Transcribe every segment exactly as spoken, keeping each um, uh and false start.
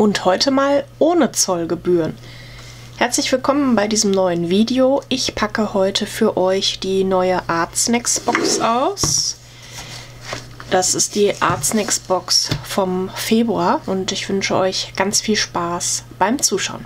Und heute mal ohne Zollgebühren. Herzlich willkommen bei diesem neuen Video. Ich packe heute für euch die neue Artsnacks Box aus. Das ist die Artsnacks Box vom Februar und ich wünsche euch ganz viel Spaß beim Zuschauen.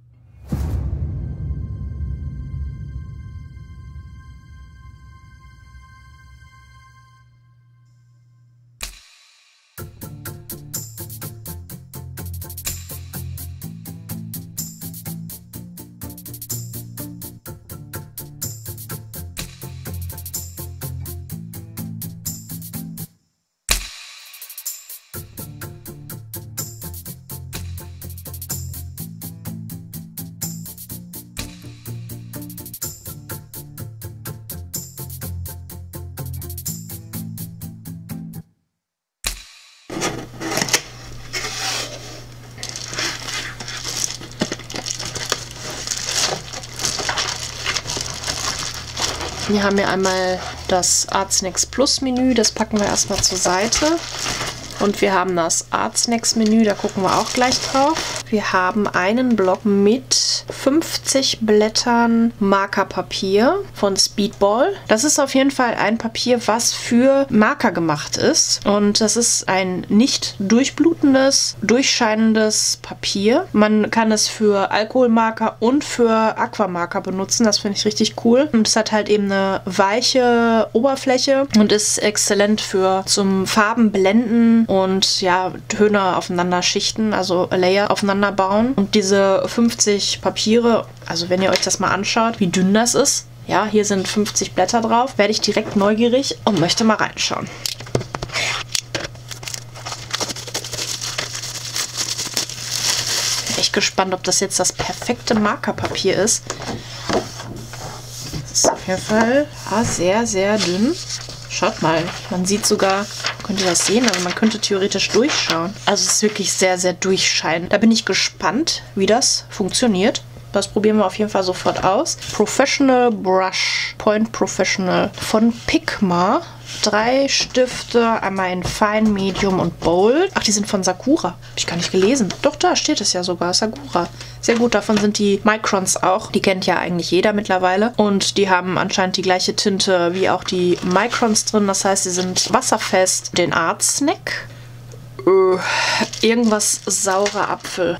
Hier haben wir einmal das Artsnacks Plus Menü, das packen wir erstmal zur Seite. Und wir haben das Artsnacks Menü, da gucken wir auch gleich drauf. Wir haben einen Block mit fünfzig Blättern Markerpapier von Speedball. Das ist auf jeden Fall ein Papier, was für Marker gemacht ist. Und das ist ein nicht durchblutendes, durchscheinendes Papier. Man kann es für Alkoholmarker und für Aquamarker benutzen. Das finde ich richtig cool. Und es hat halt eben eine weiche Oberfläche und ist exzellent für zum Farbenblenden und ja, Töne aufeinander schichten, also Layer aufeinander bauen. Und diese fünfzig Papiere, also wenn ihr euch das mal anschaut, wie dünn das ist, ja, hier sind fünfzig Blätter drauf, werde ich direkt neugierig und möchte mal reinschauen. Bin echt gespannt, ob das jetzt das perfekte Markerpapier ist. Das ist auf jeden Fall ja, sehr, sehr dünn. Schaut mal, man sieht sogar, könnt ihr das sehen, also man könnte theoretisch durchschauen. Also es ist wirklich sehr, sehr durchscheinend. Da bin ich gespannt, wie das funktioniert. Das probieren wir auf jeden Fall sofort aus. Professional Brush, Point Professional von Pigma. Drei Stifte, einmal in Fine, Medium und Bold. Ach, die sind von Sakura. Habe ich gar nicht gelesen. Doch, da steht es ja sogar, Sakura. Sehr gut, davon sind die Microns auch. Die kennt ja eigentlich jeder mittlerweile. Und die haben anscheinend die gleiche Tinte wie auch die Microns drin. Das heißt, sie sind wasserfest. Den Artsnack. Äh, irgendwas saurer Apfel.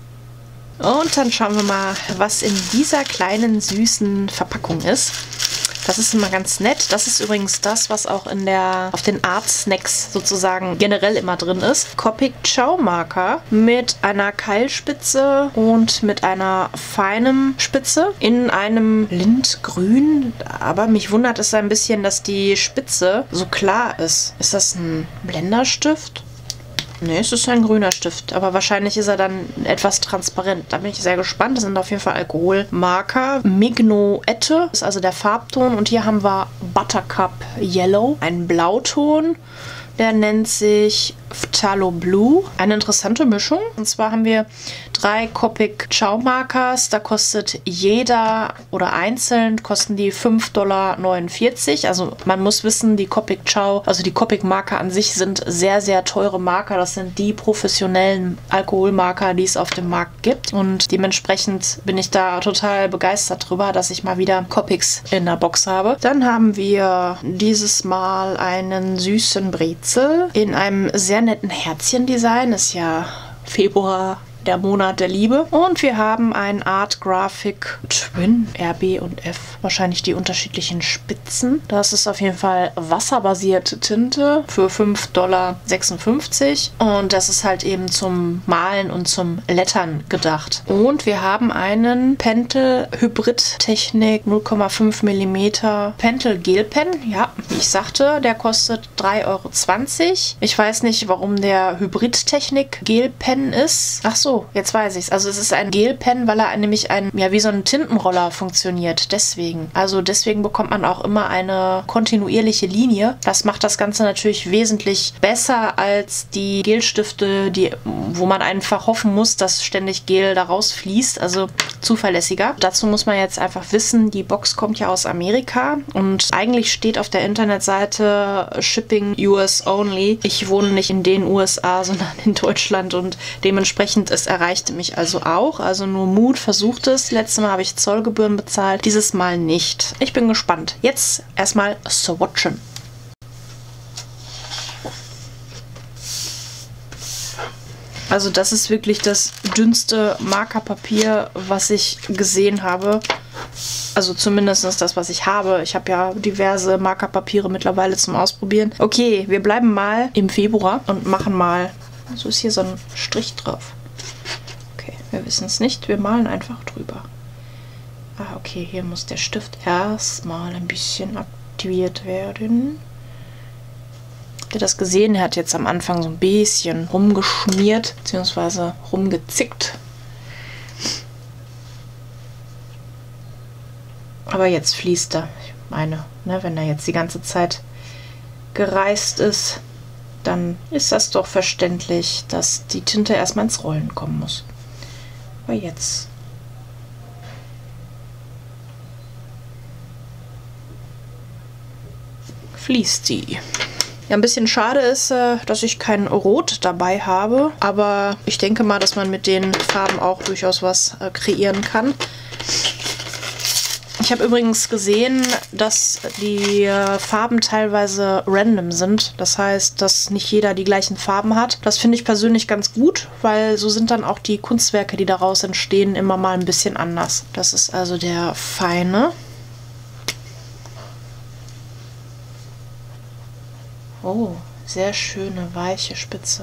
Und dann schauen wir mal, was in dieser kleinen, süßen Verpackung ist. Das ist immer ganz nett. Das ist übrigens das, was auch in der auf den Artsnacks sozusagen generell immer drin ist. Copic Ciao Marker mit einer Keilspitze und mit einer feinen Spitze in einem Lindgrün. Aber mich wundert es ein bisschen, dass die Spitze so klar ist. Ist das ein Blenderstift? Ne, es ist ein grüner Stift, aber wahrscheinlich ist er dann etwas transparent. Da bin ich sehr gespannt. Das sind auf jeden Fall Alkoholmarker. Mignoette ist also der Farbton. Und hier haben wir Buttercup Yellow, ein Blauton. Der nennt sich Phthalo Blue. Eine interessante Mischung. Und zwar haben wir drei Copic Ciao Markers. Da kostet jeder oder einzeln kosten die fünf Komma neunundvierzig Dollar. Also man muss wissen, die Copic Ciao, also die Copic Marker an sich sind sehr, sehr teure Marker. Das sind die professionellen Alkoholmarker, die es auf dem Markt gibt. Und dementsprechend bin ich da total begeistert drüber, dass ich mal wieder Copics in der Box habe. Dann haben wir dieses Mal einen süßen Brezel in einem sehr netten Herzchen-Design. Ist ja Februar, der Monat der Liebe. Und wir haben ein Art Graphic Twin, R, B und F. Wahrscheinlich die unterschiedlichen Spitzen. Das ist auf jeden Fall wasserbasierte Tinte für fünf Komma sechsundfünfzig Dollar. Und das ist halt eben zum Malen und zum Lettern gedacht. Und wir haben einen Pentel Hybrid Technik null Komma fünf Millimeter Pentel Gel Pen. Ja, wie ich sagte, der kostet drei Euro zwanzig. Ich weiß nicht, warum der Hybrid Technik Gel Pen ist. Ach so, jetzt weiß ich es. Also es ist ein Gelpen, weil er nämlich ein, ja, wie so ein Tintenroller funktioniert. Deswegen. Also deswegen bekommt man auch immer eine kontinuierliche Linie. Das macht das Ganze natürlich wesentlich besser als die Gelstifte, die, wo man einfach hoffen muss, dass ständig Gel da rausfließt. Also zuverlässiger. Dazu muss man jetzt einfach wissen, die Box kommt ja aus Amerika und eigentlich steht auf der Internetseite Shipping U S only. Ich wohne nicht in den U S A, sondern in Deutschland und dementsprechend, es erreichte mich also auch. Also nur Mut versucht es. Letztes Mal habe ich Zollgebühren bezahlt, dieses Mal nicht. Ich bin gespannt. Jetzt erstmal swatchen. Also das ist wirklich das dünnste Markerpapier, was ich gesehen habe. Also zumindest das, was ich habe. Ich habe ja diverse Markerpapiere mittlerweile zum Ausprobieren. Okay, wir bleiben mal im Februar und machen mal... So ist hier so ein Strich drauf. Okay, wir wissen es nicht. Wir malen einfach drüber. Ah, okay, hier muss der Stift erstmal ein bisschen aktiviert werden. Habt ihr das gesehen? Er hat jetzt am Anfang so ein bisschen rumgeschmiert, beziehungsweise rumgezickt. Aber jetzt fließt er. Ich meine, ne, wenn er jetzt die ganze Zeit gereist ist, dann ist das doch verständlich, dass die Tinte erstmal ins Rollen kommen muss. Aber jetzt... fließt sie. Ja, ein bisschen schade ist, dass ich kein Rot dabei habe, aber ich denke mal, dass man mit den Farben auch durchaus was kreieren kann. Ich habe übrigens gesehen, dass die Farben teilweise random sind. Das heißt, dass nicht jeder die gleichen Farben hat. Das finde ich persönlich ganz gut, weil so sind dann auch die Kunstwerke, die daraus entstehen, immer mal ein bisschen anders. Das ist also der feine. Oh, sehr schöne, weiche Spitze.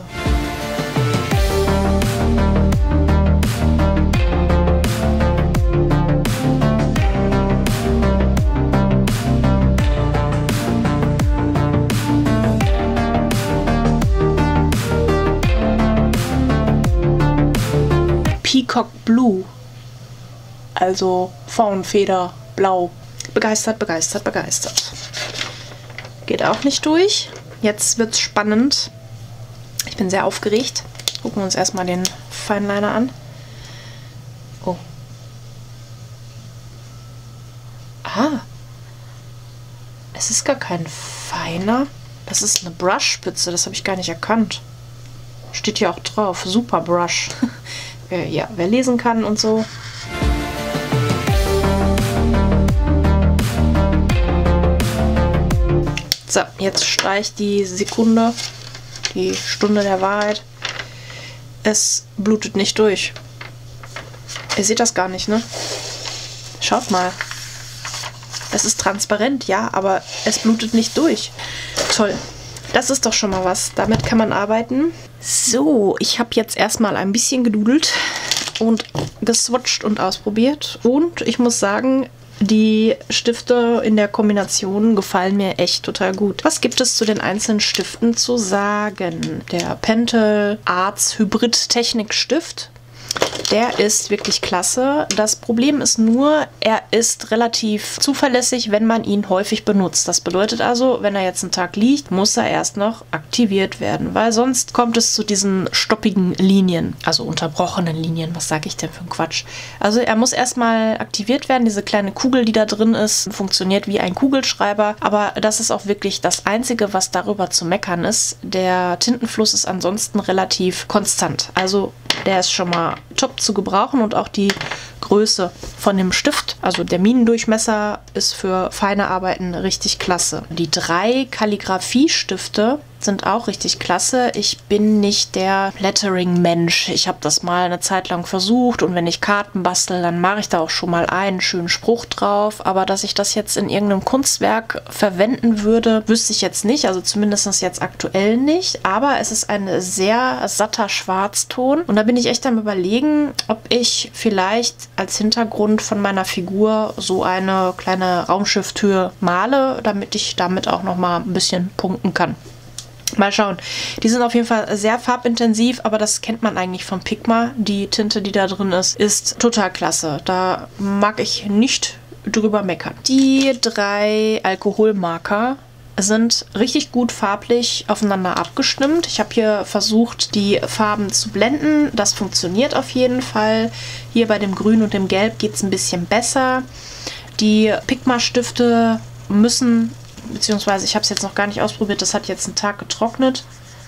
Peacock Blue, also Faunfeder Blau. Begeistert, begeistert, begeistert. Geht auch nicht durch. Jetzt wird's spannend. Ich bin sehr aufgeregt. Gucken wir uns erstmal den Fineliner an. Oh. Ah. Es ist gar kein feiner. Das ist eine Brushspitze. Das habe ich gar nicht erkannt. Steht hier auch drauf. Super Brush. Ja, wer lesen kann und so. So, jetzt streicht die Sekunde, die Stunde der Wahrheit. Es blutet nicht durch. Ihr seht das gar nicht, ne? Schaut mal. Es ist transparent, ja, aber es blutet nicht durch. Toll. Das ist doch schon mal was. Damit kann man arbeiten. So, ich habe jetzt erstmal ein bisschen gedudelt und geswatcht und ausprobiert. Und ich muss sagen, die Stifte in der Kombination gefallen mir echt total gut. Was gibt es zu den einzelnen Stiften zu sagen? Der Pentel Arts Hybrid Technik Stift. Der ist wirklich klasse. Das Problem ist nur, er ist relativ zuverlässig, wenn man ihn häufig benutzt. Das bedeutet also, wenn er jetzt einen Tag liegt, muss er erst noch aktiviert werden, weil sonst kommt es zu diesen stoppigen Linien, also unterbrochenen Linien. Was sage ich denn für einen Quatsch? Also er muss erstmal aktiviert werden. Diese kleine Kugel, die da drin ist, funktioniert wie ein Kugelschreiber, aber das ist auch wirklich das Einzige, was darüber zu meckern ist. Der Tintenfluss ist ansonsten relativ konstant. Also der ist schon mal top zu gebrauchen und auch die Größe von dem Stift, also der Minendurchmesser, ist für feine Arbeiten richtig klasse. Die drei Kalligrafiestifte sind auch richtig klasse. Ich bin nicht der Lettering-Mensch. Ich habe das mal eine Zeit lang versucht und wenn ich Karten bastel, dann mache ich da auch schon mal einen schönen Spruch drauf. Aber dass ich das jetzt in irgendeinem Kunstwerk verwenden würde, wüsste ich jetzt nicht. Also zumindest jetzt aktuell nicht. Aber es ist ein sehr satter Schwarzton und da bin ich echt am Überlegen, ob ich vielleicht als Hintergrund von meiner Figur so eine kleine Raumschifftür male, damit ich damit auch noch mal ein bisschen punkten kann. Mal schauen. Die sind auf jeden Fall sehr farbintensiv, aber das kennt man eigentlich von Pigma. Die Tinte, die da drin ist, ist total klasse. Da mag ich nicht drüber meckern. Die drei Alkoholmarker sind richtig gut farblich aufeinander abgestimmt. Ich habe hier versucht, die Farben zu blenden. Das funktioniert auf jeden Fall. Hier bei dem Grün und dem Gelb geht es ein bisschen besser. Die Pigma-Stifte müssen, beziehungsweise ich habe es jetzt noch gar nicht ausprobiert, das hat jetzt einen Tag getrocknet.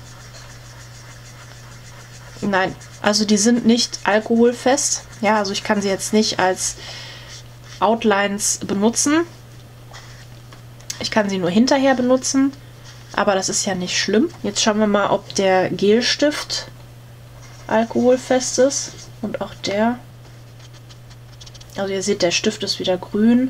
Nein, also die sind nicht alkoholfest. Ja, also ich kann sie jetzt nicht als Outlines benutzen. Ich kann sie nur hinterher benutzen, aber das ist ja nicht schlimm. Jetzt schauen wir mal, ob der Gelstift alkoholfest ist und auch der. Also ihr seht, der Stift ist wieder grün.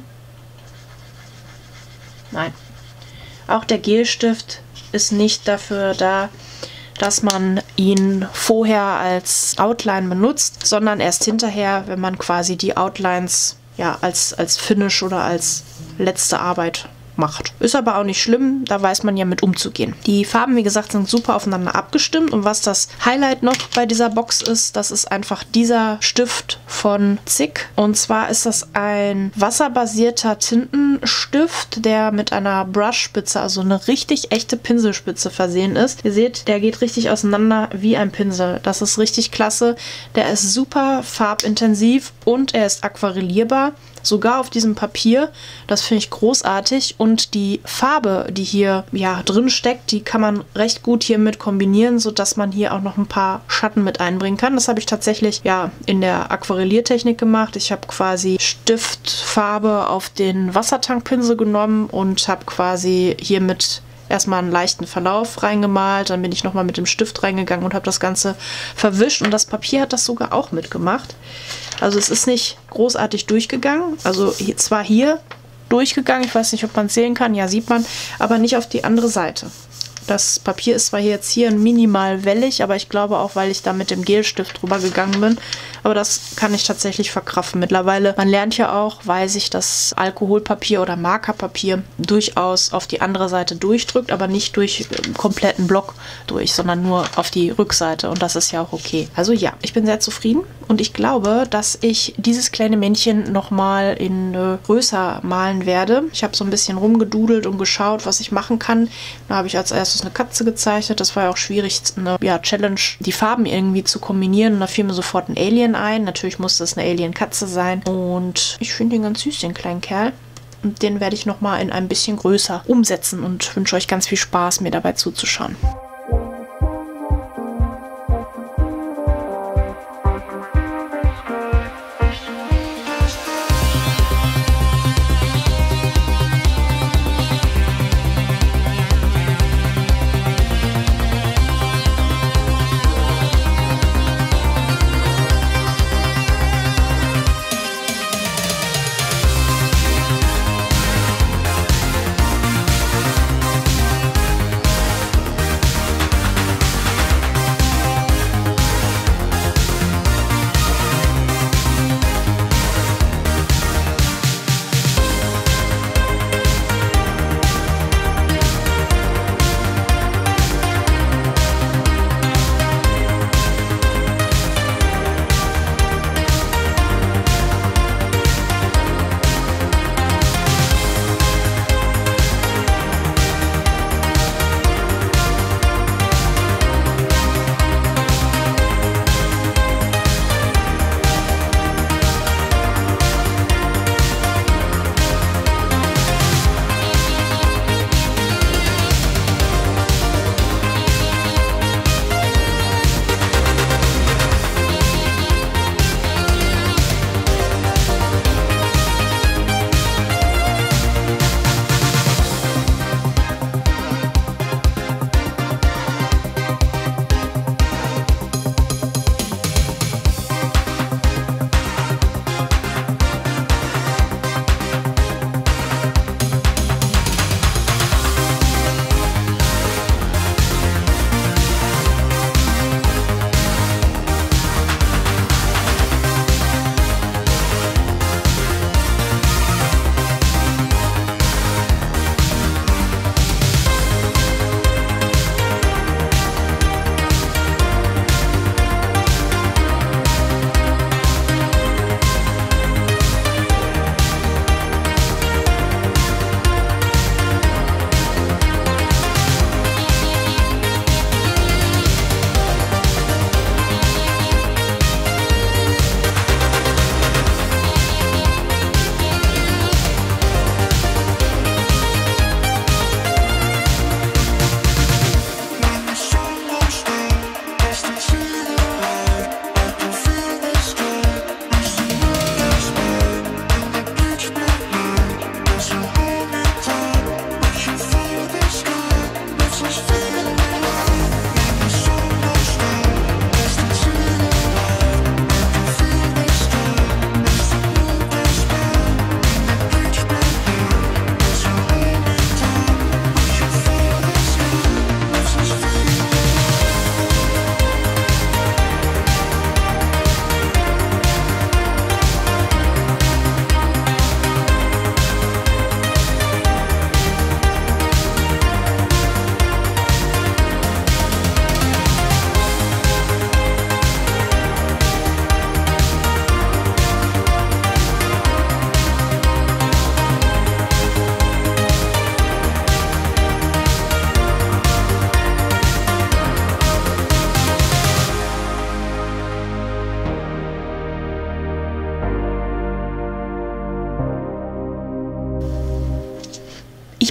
Nein, auch der Gelstift ist nicht dafür da, dass man ihn vorher als Outline benutzt, sondern erst hinterher, wenn man quasi die Outlines ja als, als Finish oder als letzte Arbeit macht. Ist aber auch nicht schlimm, da weiß man ja mit umzugehen. Die Farben, wie gesagt, sind super aufeinander abgestimmt und was das Highlight noch bei dieser Box ist, das ist einfach dieser Stift von Zick. Und zwar ist das ein wasserbasierter Tintenstift, der mit einer Brushspitze, also eine richtig echte Pinselspitze versehen ist. Ihr seht, der geht richtig auseinander wie ein Pinsel. Das ist richtig klasse. Der ist super farbintensiv und er ist aquarellierbar. Sogar auf diesem Papier. Das finde ich großartig. Und die Farbe, die hier ja drin steckt, die kann man recht gut hier mit kombinieren, sodass man hier auch noch ein paar Schatten mit einbringen kann. Das habe ich tatsächlich ja in der Aquarelliertechnik gemacht. Ich habe quasi Stiftfarbe auf den Wassertankpinsel genommen und habe quasi hier mit erstmal einen leichten Verlauf reingemalt, dann bin ich nochmal mit dem Stift reingegangen und habe das Ganze verwischt und das Papier hat das sogar auch mitgemacht. Also es ist nicht großartig durchgegangen, also hier, zwar hier durchgegangen, ich weiß nicht, ob man sehen kann, ja sieht man, aber nicht auf die andere Seite. Das Papier ist zwar hier jetzt hier minimal wellig, aber ich glaube auch, weil ich da mit dem Gelstift drüber gegangen bin. Aber das kann ich tatsächlich verkraften. Mittlerweile, man lernt ja auch, weiß ich, dass Alkoholpapier oder Markerpapier durchaus auf die andere Seite durchdrückt, aber nicht durch den kompletten Block durch, sondern nur auf die Rückseite. Und das ist ja auch okay. Also ja, ich bin sehr zufrieden und ich glaube, dass ich dieses kleine Männchen nochmal in äh, größer malen werde. Ich habe so ein bisschen rumgedudelt und geschaut, was ich machen kann. Da habe ich als erstes eine Katze gezeichnet. Das war ja auch schwierig, eine ja, Challenge, die Farben irgendwie zu kombinieren. Und da fiel mir sofort ein Alien ein. Natürlich musste es eine Alien-Katze sein. Und ich finde den ganz süß, den kleinen Kerl. Und den werde ich nochmal in ein bisschen größer umsetzen und wünsche euch ganz viel Spaß, mir dabei zuzuschauen.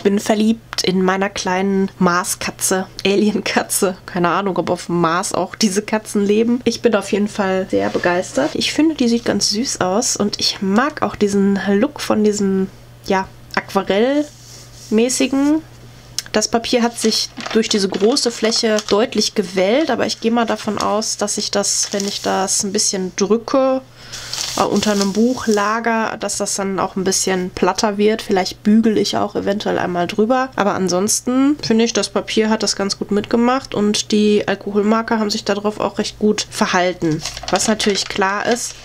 bin verliebt in meiner kleinen Mars-Katze, Alien-Katze. Keine Ahnung, ob auf dem Mars auch diese Katzen leben. Ich bin auf jeden Fall sehr begeistert. Ich finde, die sieht ganz süß aus und ich mag auch diesen Look von diesem, ja, Aquarell-mäßigen. Das Papier hat sich durch diese große Fläche deutlich gewellt, aber ich gehe mal davon aus, dass ich das, wenn ich das ein bisschen drücke, äh, unter einem Buchlager, dass das dann auch ein bisschen platter wird. Vielleicht bügele ich auch eventuell einmal drüber. Aber ansonsten finde ich, das Papier hat das ganz gut mitgemacht und die Alkoholmarker haben sich darauf auch recht gut verhalten. Was natürlich klar ist,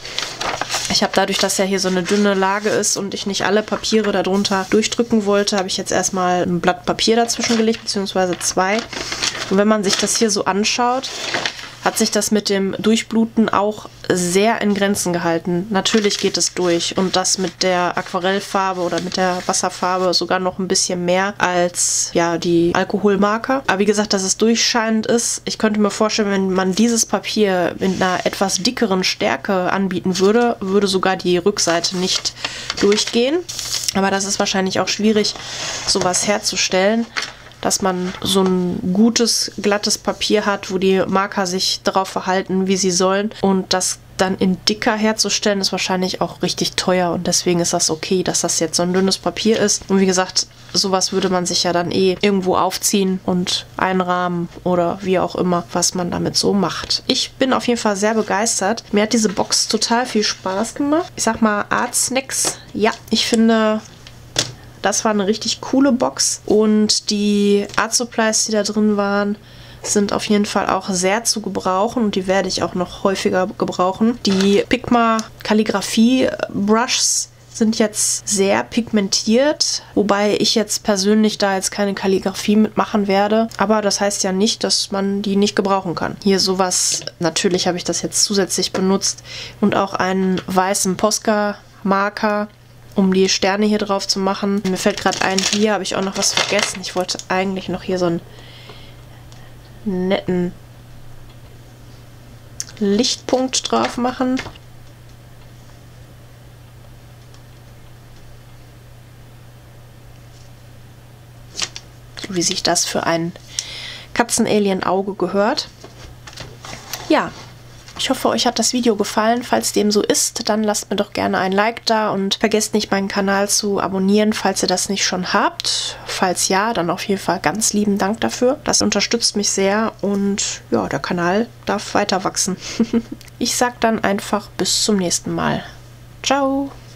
ich habe dadurch, dass ja hier so eine dünne Lage ist und ich nicht alle Papiere darunter durchdrücken wollte, habe ich jetzt erstmal ein Blatt Papier dazwischen gelegt, beziehungsweise zwei. Und wenn man sich das hier so anschaut, hat sich das mit dem Durchbluten auch sehr in Grenzen gehalten. Natürlich geht es durch und das mit der Aquarellfarbe oder mit der Wasserfarbe sogar noch ein bisschen mehr als ja die Alkoholmarker. Aber wie gesagt, dass es durchscheinend ist. Ich könnte mir vorstellen, wenn man dieses Papier mit einer etwas dickeren Stärke anbieten würde, würde sogar die Rückseite nicht durchgehen. Aber das ist wahrscheinlich auch schwierig, sowas herzustellen, dass man so ein gutes, glattes Papier hat, wo die Marker sich darauf verhalten, wie sie sollen. Und das dann in dicker herzustellen, ist wahrscheinlich auch richtig teuer. Und deswegen ist das okay, dass das jetzt so ein dünnes Papier ist. Und wie gesagt, sowas würde man sich ja dann eh irgendwo aufziehen und einrahmen oder wie auch immer, was man damit so macht. Ich bin auf jeden Fall sehr begeistert. Mir hat diese Box total viel Spaß gemacht. Ich sag mal, Art Snacks. Ja, ich finde, das war eine richtig coole Box und die Art Supplies, die da drin waren, sind auf jeden Fall auch sehr zu gebrauchen und die werde ich auch noch häufiger gebrauchen. Die Pigma Kalligrafie Brushs sind jetzt sehr pigmentiert, wobei ich jetzt persönlich da jetzt keine Kalligrafie mitmachen werde. Aber das heißt ja nicht, dass man die nicht gebrauchen kann. Hier sowas, natürlich habe ich das jetzt zusätzlich benutzt und auch einen weißen Posca-Marker, um die Sterne hier drauf zu machen. Mir fällt gerade ein, hier habe ich auch noch was vergessen. Ich wollte eigentlich noch hier so einen netten Lichtpunkt drauf machen. So wie sich das für ein Katzen-Alien-Auge gehört. Ja. Ich hoffe, euch hat das Video gefallen. Falls dem so ist, dann lasst mir doch gerne ein Like da und vergesst nicht, meinen Kanal zu abonnieren, falls ihr das nicht schon habt. Falls ja, dann auf jeden Fall ganz lieben Dank dafür. Das unterstützt mich sehr und ja, der Kanal darf weiter wachsen. Ich sag dann einfach bis zum nächsten Mal. Ciao!